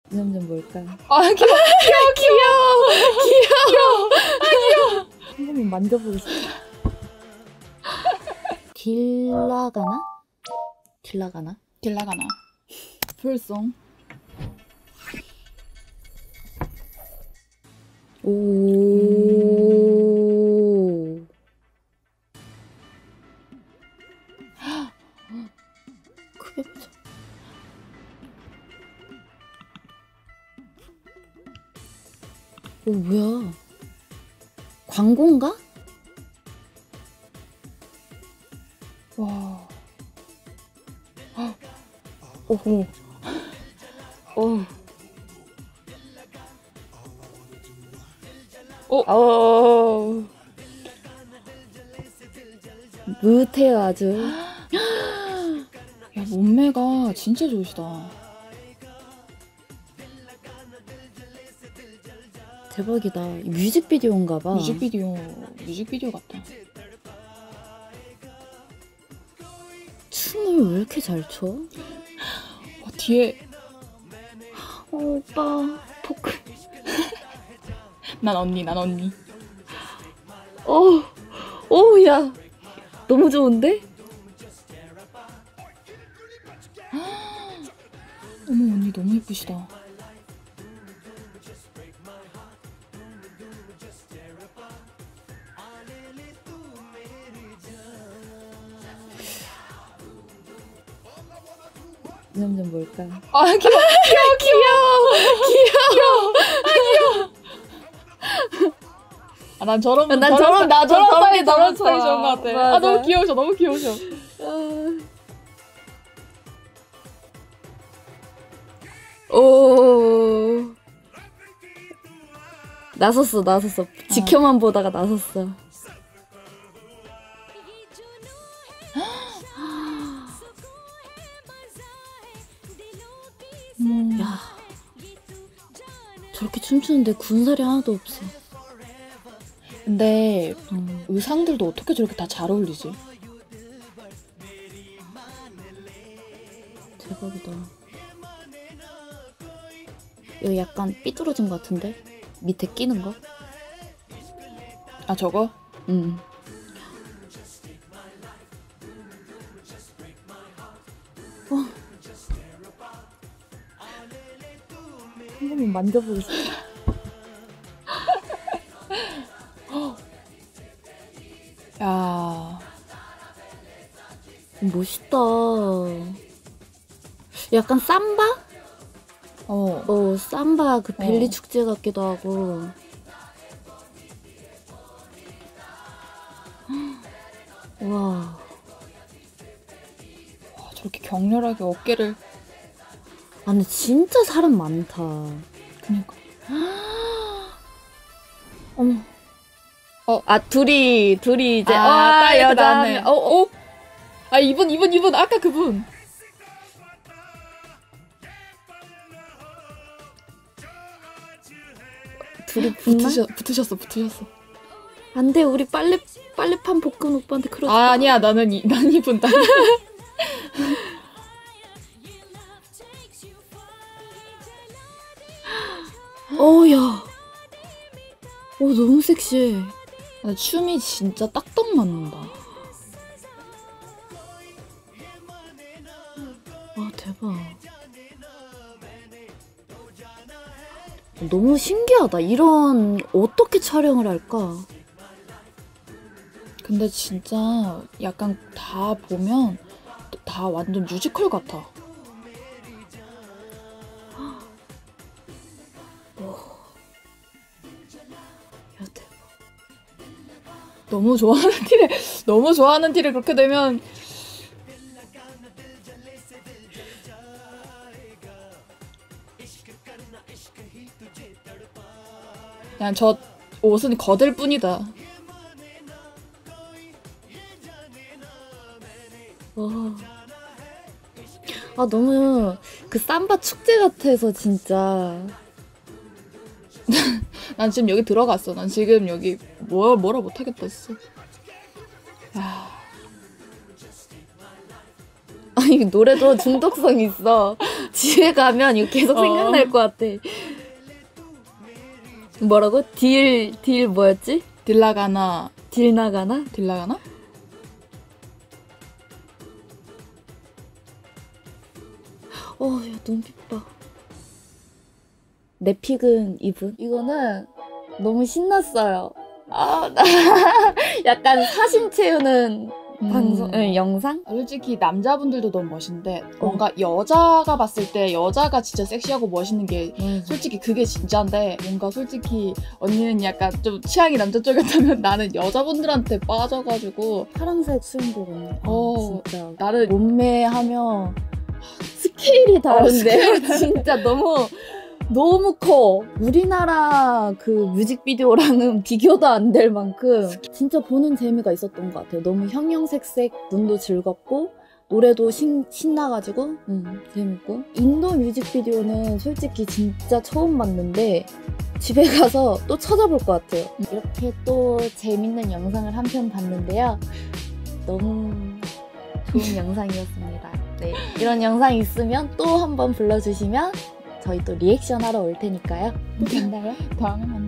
이 남자 뭘까? 아 귀여워. 한 번만 만져보고 싶어. 딜라가나? 딜라가나. 풀송. 오. 크게 보자. 오, 뭐야? 광고인가? 와. 오호. 오. 오. 무태요 아주. 야 몸매가 진짜 좋으시다. 대박이다. 뮤직비디오인가봐. 뮤직비디오 같다. 춤을 왜 이렇게 잘 춰? 뒤에 오빠 포크. 난 언니. 야 너무 좋은데? 어머 언니 너무 예쁘시다. 이 남자 뭘까? 아 귀여워. 아, 난 저런 나도 저런 스타일 좋아. 좋은 것 같아. 맞아. 아 너무 귀여우셔. 오. 나섰어. 지켜만 보다가 나섰어. 야, 저렇게 춤추는데 군살이 하나도 없어. 근데 의상들도 어떻게 저렇게 다 잘 어울리지? 대박이다. 여기 약간 삐뚤어진 것 같은데? 밑에 끼는 거? 아 저거? 응. 한 번만 만져보고 싶어. 야 멋있다. 약간 삼바? 삼바 그 벨리 축제 같기도 하고. 와. 저렇게 격렬하게 어깨를. 아 근데 진짜 사람 많다. 그니까. 어머. 둘이 이제 딱 이렇게 여자. 나왔네. 아 이분 아까 그분. 둘이 붙나? 붙으셨어. 안돼 우리 빨래판 볶은 오빠한테 그러지 마. 아 아니야 난 이분 딸. 야. 너무 섹시해. 춤이 진짜 딱딱 맞는다. 와 대박. 너무 신기하다. 이런 어떻게 촬영을 할까? 근데 진짜 약간 다 보면 다 완전 뮤지컬 같아. 야 대박. 너무 좋아하는 티를 그렇게 되면 그냥 저 옷은 거들 뿐이다. 너무 그 삼바 축제 같아서 진짜. 난 지금 여기 들어갔어. 난 지금 여기 뭐라 못하겠다 진짜. 아니 노래도 중독성 있어. 집에 가면 이거 계속 생각날 것 같아. 뭐라고? 딜 뭐였지? 딜라가나. 딜 나가나? 딜라가나? 야, 눈빛 봐. 내 픽은 이분. 이거는 너무 신났어요. 나 약간 사심 채우는 방송, 영상? 솔직히 남자분들도 너무 멋있는데 뭔가 여자가 봤을 때 여자가 진짜 섹시하고 멋있는 게 솔직히 그게 진짜인데 뭔가 솔직히 언니는 약간 좀 취향이 남자 쪽이었다면 나는 여자분들한테 빠져가지고 파란색 수영복 언니. 진짜. 나는 몸매 하면 스케일이 다른데 진짜 너무 커. 우리나라 그 뮤직비디오랑은 비교도 안 될 만큼 진짜 보는 재미가 있었던 것 같아요. 너무 형형색색, 눈도 즐겁고 노래도 신나가지고 재밌고. 인도 뮤직비디오는 솔직히 진짜 처음 봤는데 집에 가서 또 찾아볼 것 같아요. 이렇게 또 재밌는 영상을 한 편 봤는데요. 너무 좋은 영상이었습니다. 네, 이런 영상 있으면 또 한번 불러주시면 저희 또 리액션 하러 올 테니까요. 또 만나요. 다음에